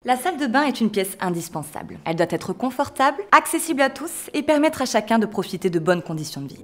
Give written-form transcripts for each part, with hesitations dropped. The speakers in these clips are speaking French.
La salle de bain est une pièce indispensable. Elle doit être confortable, accessible à tous et permettre à chacun de profiter de bonnes conditions de vie.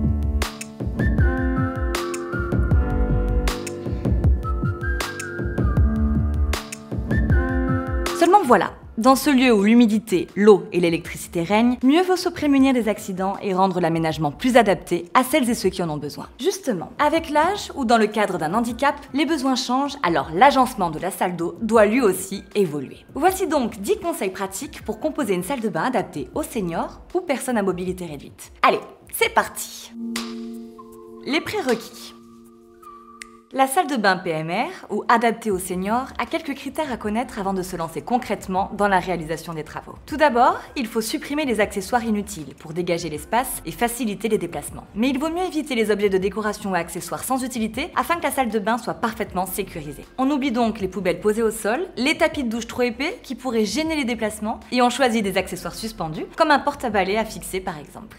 Seulement voilà, dans ce lieu où l'humidité, l'eau et l'électricité règnent, mieux vaut se prémunir des accidents et rendre l'aménagement plus adapté à celles et ceux qui en ont besoin. Justement, avec l'âge ou dans le cadre d'un handicap, les besoins changent, alors l'agencement de la salle d'eau doit lui aussi évoluer. Voici donc 10 conseils pratiques pour composer une salle de bain adaptée aux seniors ou personnes à mobilité réduite. Allez, c'est parti! Les prérequis. La salle de bain PMR, ou adaptée aux seniors, a quelques critères à connaître avant de se lancer concrètement dans la réalisation des travaux. Tout d'abord, il faut supprimer les accessoires inutiles pour dégager l'espace et faciliter les déplacements. Mais il vaut mieux éviter les objets de décoration ou accessoires sans utilité afin que la salle de bain soit parfaitement sécurisée. On oublie donc les poubelles posées au sol, les tapis de douche trop épais qui pourraient gêner les déplacements et on choisit des accessoires suspendus, comme un porte-à-balai à fixer par exemple.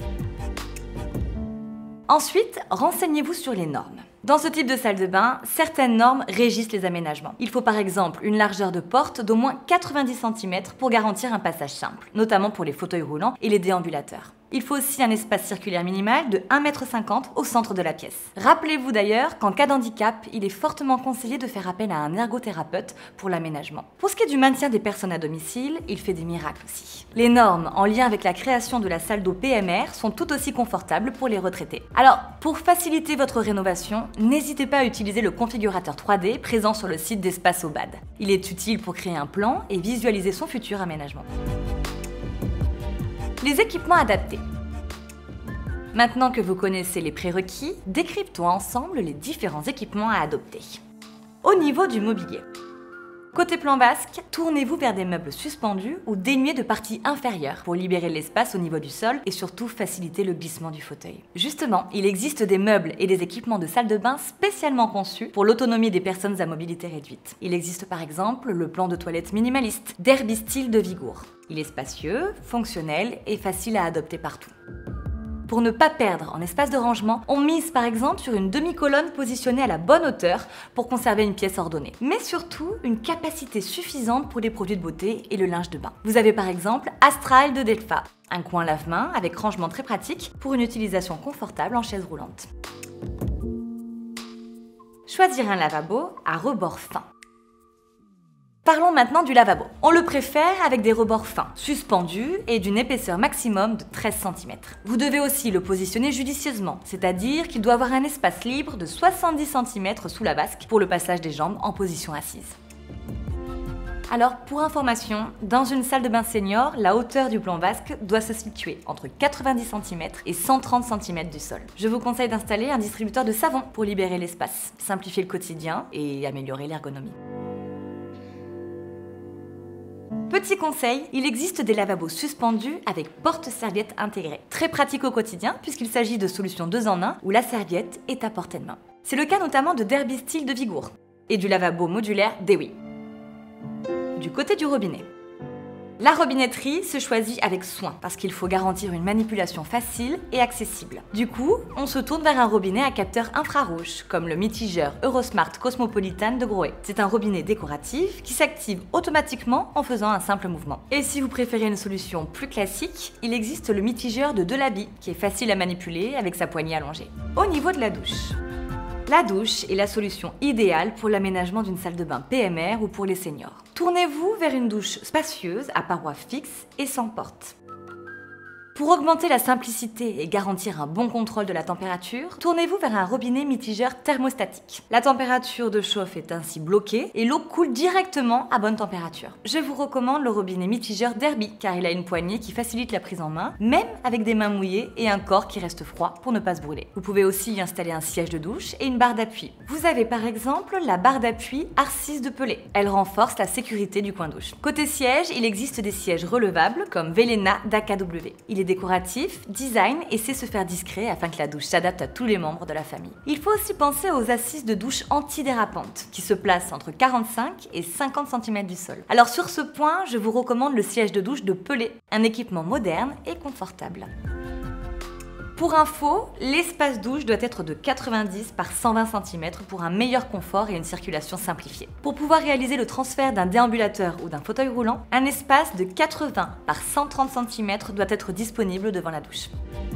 Ensuite, renseignez-vous sur les normes. Dans ce type de salle de bain, certaines normes régissent les aménagements. Il faut par exemple une largeur de porte d'au moins 90 cm pour garantir un passage simple, notamment pour les fauteuils roulants et les déambulateurs. Il faut aussi un espace circulaire minimal de 1,50 m au centre de la pièce. Rappelez-vous d'ailleurs qu'en cas d'handicap, il est fortement conseillé de faire appel à un ergothérapeute pour l'aménagement. Pour ce qui est du maintien des personnes à domicile, il fait des miracles aussi. Les normes en lien avec la création de la salle d'eau PMR sont tout aussi confortables pour les retraités. Alors, pour faciliter votre rénovation, n'hésitez pas à utiliser le configurateur 3D présent sur le site d'Espace Aubade. Il est utile pour créer un plan et visualiser son futur aménagement. Les équipements adaptés. Maintenant que vous connaissez les prérequis, décryptons ensemble les différents équipements à adopter. Au niveau du mobilier. Côté plan basque, tournez-vous vers des meubles suspendus ou dénués de parties inférieures pour libérer l'espace au niveau du sol et surtout faciliter le glissement du fauteuil. Justement, il existe des meubles et des équipements de salle de bain spécialement conçus pour l'autonomie des personnes à mobilité réduite. Il existe par exemple le plan de toilette minimaliste Derby Style de Vigour. Il est spacieux, fonctionnel et facile à adopter partout. Pour ne pas perdre en espace de rangement, on mise par exemple sur une demi-colonne positionnée à la bonne hauteur pour conserver une pièce ordonnée. Mais surtout, une capacité suffisante pour les produits de beauté et le linge de bain. Vous avez par exemple Astral de Delpha, un coin lave-main avec rangement très pratique pour une utilisation confortable en chaise roulante. Choisir un lavabo à rebord fin. Parlons maintenant du lavabo. On le préfère avec des rebords fins, suspendus et d'une épaisseur maximum de 13 cm. Vous devez aussi le positionner judicieusement, c'est-à-dire qu'il doit avoir un espace libre de 70 cm sous la vasque pour le passage des jambes en position assise. Alors, pour information, dans une salle de bain senior, la hauteur du plan vasque doit se situer entre 90 cm et 130 cm du sol. Je vous conseille d'installer un distributeur de savon pour libérer l'espace, simplifier le quotidien et améliorer l'ergonomie. Petit conseil, il existe des lavabos suspendus avec porte-serviette intégrée. Très pratique au quotidien puisqu'il s'agit de solutions 2 en 1 où la serviette est à portée de main. C'est le cas notamment de Derby Style de Vigour et du lavabo modulaire Dewi. Du côté du robinet. La robinetterie se choisit avec soin parce qu'il faut garantir une manipulation facile et accessible. Du coup, on se tourne vers un robinet à capteur infrarouge, comme le mitigeur Eurosmart Cosmopolitan de Grohe. C'est un robinet décoratif qui s'active automatiquement en faisant un simple mouvement. Et si vous préférez une solution plus classique, il existe le mitigeur de Delaby qui est facile à manipuler avec sa poignée allongée. Au niveau de la douche. La douche est la solution idéale pour l'aménagement d'une salle de bain PMR ou pour les seniors. Tournez-vous vers une douche spacieuse à parois fixes et sans porte. Pour augmenter la simplicité et garantir un bon contrôle de la température, tournez-vous vers un robinet mitigeur thermostatique. La température de chauffe est ainsi bloquée et l'eau coule directement à bonne température. Je vous recommande le robinet mitigeur Derby car il a une poignée qui facilite la prise en main, même avec des mains mouillées et un corps qui reste froid pour ne pas se brûler. Vous pouvez aussi y installer un siège de douche et une barre d'appui. Vous avez par exemple la barre d'appui Arcis de Pelé. Elle renforce la sécurité du coin douche. Côté siège, il existe des sièges relevables comme Velena d'AKW. Il est décoratif, design et sait se faire discret afin que la douche s'adapte à tous les membres de la famille. Il faut aussi penser aux assises de douche antidérapantes qui se placent entre 45 et 50 cm du sol. Alors sur ce point, je vous recommande le siège de douche de Pelé, un équipement moderne et confortable. Pour info, l'espace douche doit être de 90 par 120 cm pour un meilleur confort et une circulation simplifiée. Pour pouvoir réaliser le transfert d'un déambulateur ou d'un fauteuil roulant, un espace de 80 par 130 cm doit être disponible devant la douche.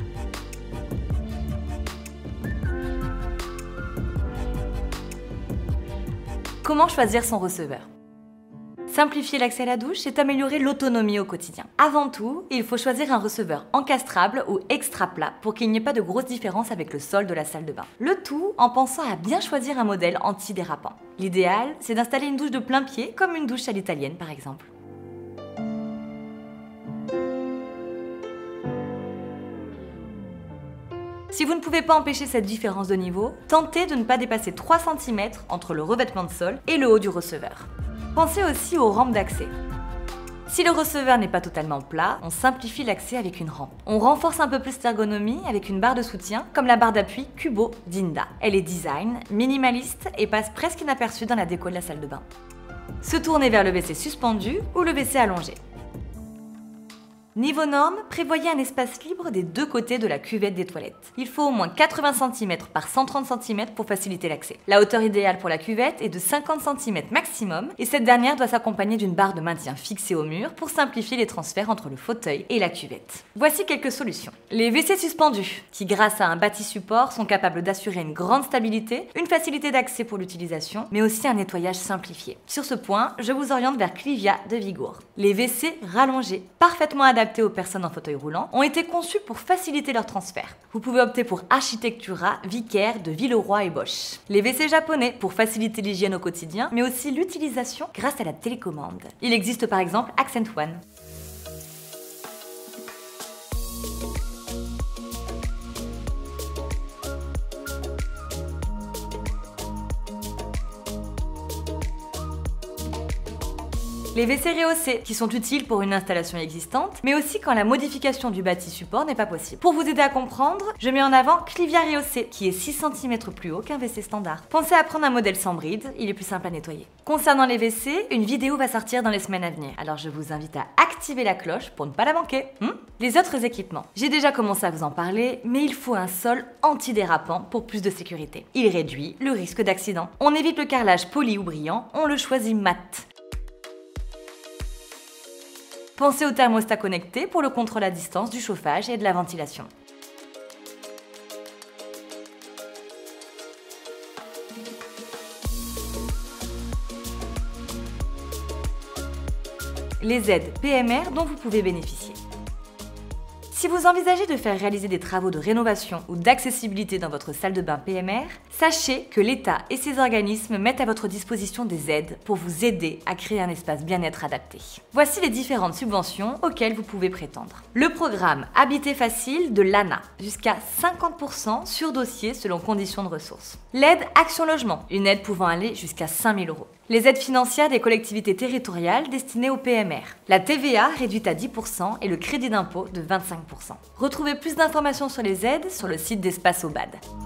Comment choisir son receveur ? Simplifier l'accès à la douche, c'est améliorer l'autonomie au quotidien. Avant tout, il faut choisir un receveur encastrable ou extra plat pour qu'il n'y ait pas de grosses différences avec le sol de la salle de bain. Le tout en pensant à bien choisir un modèle antidérapant. L'idéal, c'est d'installer une douche de plein pied, comme une douche à l'italienne par exemple. Si vous ne pouvez pas empêcher cette différence de niveau, tentez de ne pas dépasser 3 cm entre le revêtement de sol et le haut du receveur. Pensez aussi aux rampes d'accès. Si le receveur n'est pas totalement plat, on simplifie l'accès avec une rampe. On renforce un peu plus l'ergonomie avec une barre de soutien, comme la barre d'appui Cubo d'Inda. Elle est design, minimaliste et passe presque inaperçue dans la déco de la salle de bain. Se tourner vers le WC suspendu ou le WC allongé. Niveau norme, prévoyez un espace libre des deux côtés de la cuvette des toilettes. Il faut au moins 80 cm par 130 cm pour faciliter l'accès. La hauteur idéale pour la cuvette est de 50 cm maximum et cette dernière doit s'accompagner d'une barre de maintien fixée au mur pour simplifier les transferts entre le fauteuil et la cuvette. Voici quelques solutions. Les WC suspendus, qui grâce à un bâti support sont capables d'assurer une grande stabilité, une facilité d'accès pour l'utilisation, mais aussi un nettoyage simplifié. Sur ce point, je vous oriente vers Clivia de Vigour. Les WC rallongés, parfaitement adaptés aux personnes en fauteuil roulant, ont été conçus pour faciliter leur transfert. Vous pouvez opter pour Architectura, Vicaire de Villeroy et Bosch. Les WC japonais pour faciliter l'hygiène au quotidien, mais aussi l'utilisation grâce à la télécommande. Il existe par exemple Accent One. Les WC rehaussés, qui sont utiles pour une installation existante, mais aussi quand la modification du bâti support n'est pas possible. Pour vous aider à comprendre, je mets en avant Clivia rehaussé, qui est 6 cm plus haut qu'un WC standard. Pensez à prendre un modèle sans bride, il est plus simple à nettoyer. Concernant les WC, une vidéo va sortir dans les semaines à venir, alors je vous invite à activer la cloche pour ne pas la manquer. Les autres équipements. J'ai déjà commencé à vous en parler, mais il faut un sol antidérapant pour plus de sécurité. Il réduit le risque d'accident. On évite le carrelage poli ou brillant, on le choisit mat. Pensez au thermostat connecté pour le contrôle à distance du chauffage et de la ventilation. Les aides PMR dont vous pouvez bénéficier. Si vous envisagez de faire réaliser des travaux de rénovation ou d'accessibilité dans votre salle de bain PMR, sachez que l'État et ses organismes mettent à votre disposition des aides pour vous aider à créer un espace bien-être adapté. Voici les différentes subventions auxquelles vous pouvez prétendre. Le programme Habiter Facile de l'ANA, jusqu'à 50% sur dossier selon conditions de ressources. L'aide Action Logement, une aide pouvant aller jusqu'à 5 000 €. Les aides financières des collectivités territoriales destinées au PMR. La TVA réduite à 10% et le crédit d'impôt de 25%. Retrouvez plus d'informations sur les aides sur le site d'Espace Aubade.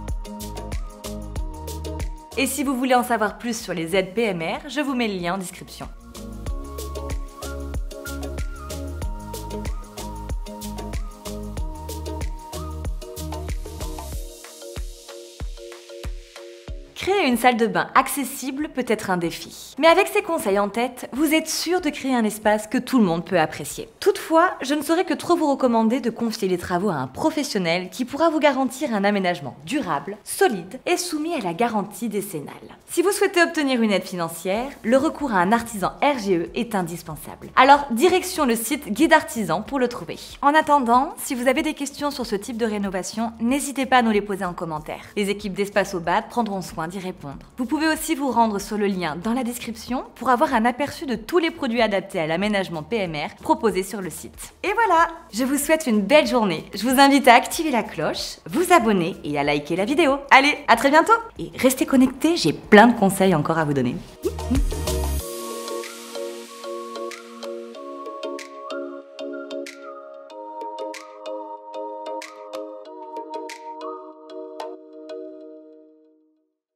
Et si vous voulez en savoir plus sur les aides PMR, je vous mets le lien en description. Créer une salle de bain accessible peut être un défi. Mais avec ces conseils en tête, vous êtes sûr de créer un espace que tout le monde peut apprécier. Toutefois, je ne saurais que trop vous recommander de confier les travaux à un professionnel qui pourra vous garantir un aménagement durable, solide et soumis à la garantie décennale. Si vous souhaitez obtenir une aide financière, le recours à un artisan RGE est indispensable. Alors, direction le site Guide Artisan pour le trouver. En attendant, si vous avez des questions sur ce type de rénovation, n'hésitez pas à nous les poser en commentaire. Les équipes d'Espace Aubade prendront soin d'y répondre. Vous pouvez aussi vous rendre sur le lien dans la description pour avoir un aperçu de tous les produits adaptés à l'aménagement PMR proposés sur le site. Et voilà, je vous souhaite une belle journée. Je vous invite à activer la cloche, vous abonner et à liker la vidéo. Allez, à très bientôt et restez connectés, j'ai plein de conseils encore à vous donner.